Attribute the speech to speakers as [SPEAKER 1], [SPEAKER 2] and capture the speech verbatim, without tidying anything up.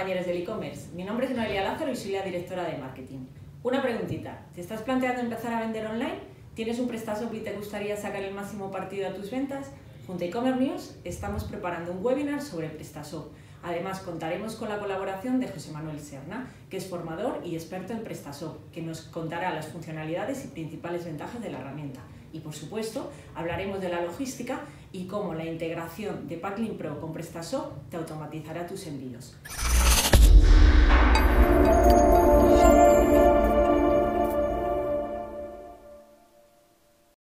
[SPEAKER 1] compañeros del e-commerce, mi nombre es Noelia Lázaro y soy la directora de marketing. Una preguntita, ¿te estás planteando empezar a vender online? ¿Tienes un PrestaShop y te gustaría sacar el máximo partido a tus ventas? Junto a E-Commerce News estamos preparando un webinar sobre PrestaShop. Además, contaremos con la colaboración de José Manuel Serna, que es formador y experto en PrestaShop, que nos contará las funcionalidades y principales ventajas de la herramienta. Y, por supuesto, hablaremos de la logística y cómo la integración de Packlink Pro con PrestaShop te automatizará tus envíos.